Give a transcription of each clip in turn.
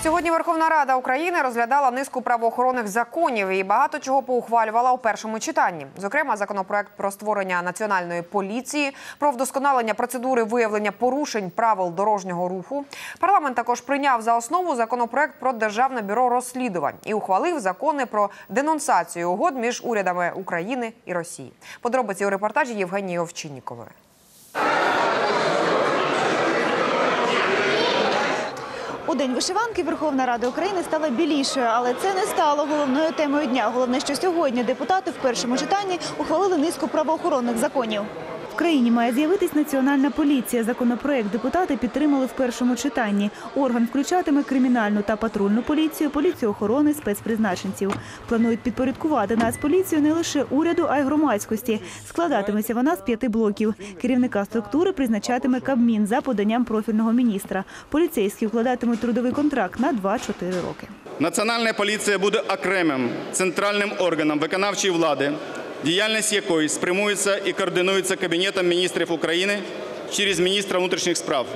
Сьогодні Верховна Рада України розглядала низку правоохоронних законів і багато чого поухвалювала у першому читанні. Зокрема, законопроект про створення національної поліції, про вдосконалення процедури виявлення порушень правил дорожнього руху. Парламент також прийняв за основу законопроект про Державне бюро розслідувань і ухвалив закони про денонсацію угод між урядами України і Росії. Подробиці у репортажі Євгенії Овчиннікової. У День вишиванки Верховна Рада України стала білішою, але це не стало головною темою дня. Головне, що сьогодні депутати в першому читанні ухвалили низку правоохоронних законів. В країні має з'явитись національна поліція. Законопроект депутати підтримали в першому читанні. Орган включатиме кримінальну та патрульну поліцію, поліцію охорони, спецпризначенців. Планують підпорядкувати Нацполіцію не лише уряду, а й громадськості. Складатиметься вона з 5 блоків. Керівника структури призначатиме Кабмін за поданням профільного міністра. Поліцейські укладатимуть трудовий контракт на 2-4 роки. Національна поліція буде окремим центральним органом виконавчої влади, діяльність якої спрямується і координується Кабінетом міністрів України через міністра внутрішніх справ.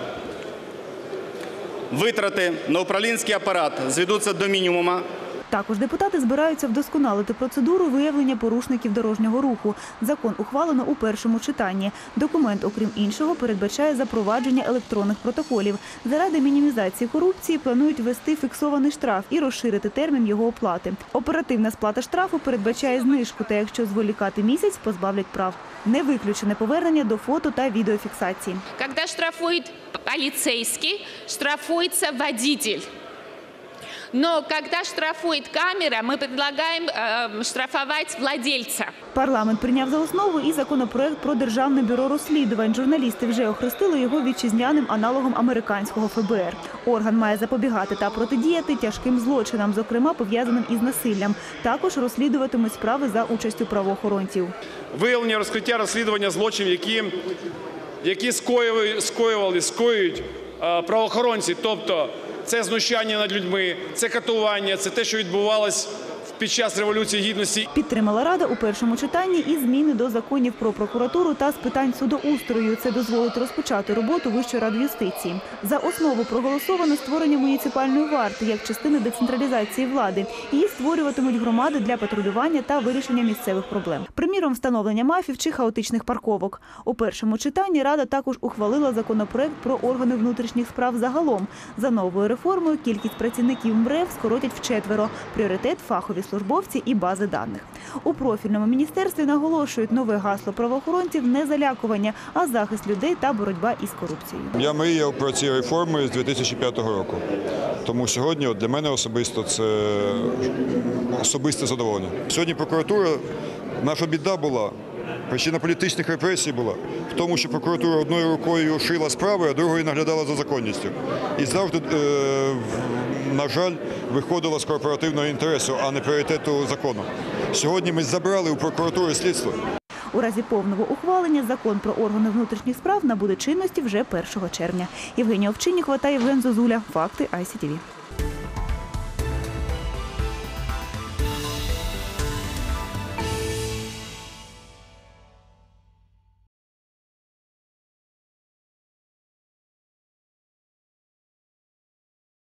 Витрати на управлінський апарат зведуться до мінімуму. Також депутати збираються вдосконалити процедуру виявлення порушників дорожнього руху. Закон ухвалено у першому читанні. Документ, окрім іншого, передбачає запровадження електронних протоколів. Заради мінімізації корупції планують ввести фіксований штраф і розширити термін його оплати. Оперативна сплата штрафу передбачає знижку, та якщо зволікати місяць, позбавлять прав. Не виключене повернення до фото та відеофіксації. Коли штрафує поліцейський, штрафується водитель. Но когда штрафует камера, мы предлагаем штрафовать владельца. Парламент прийняв за основу і законопроект про Державне бюро розслідувань. Журналісти вже охрестили його вітчизняним аналогом американського ФБР. Орган має запобігати та протидіяти тяжким злочинам, зокрема пов'язаним із насиллям. Також розслідуватимуть справи за участю правоохоронців. Виявлення, розкриття, розслідування злочинів, які скоюють правоохоронці, тобто це знущання над людьми, це катування, це те, що відбувалось під час Революції Гідності. Підтримала Рада у першому читанні і зміни до законів про прокуратуру та з питань судоустрою. Це дозволить розпочати роботу Вищої ради юстиції. За основу проголосовано створення муніципальної варти як частини децентралізації влади. Її створюватимуть громади для патрулювання та вирішення місцевих проблем. Приміром, встановлення мафів чи хаотичних парковок. У першому читанні Рада також ухвалила законопроект про органи внутрішніх справ загалом. За новою реформою кількість працівників МРЕВ скоротять вчетверо. Пріоритет – фахові службовці і бази даних. У профільному міністерстві наголошують, нове гасло правоохоронців – не залякування, а захист людей та боротьба із корупцією. Я мріяв про ці реформи з 2005 року. Тому сьогодні для мене особисто це особисте задоволення. Сьогодні прокуратура, наша біда була, причина політичних репресій була в тому, що прокуратура одною рукою шила справи, а другою наглядала за законністю. І завжди, на жаль, виходила з корпоративного інтересу, а не пріоритету закону. Сьогодні ми забрали у прокуратури слідство. У разі повного ухвалення закон про органи внутрішніх справ набуде чинності вже 1 червня. Євгенія Овчиннікова та Євген Зозуля. Факти ICTV.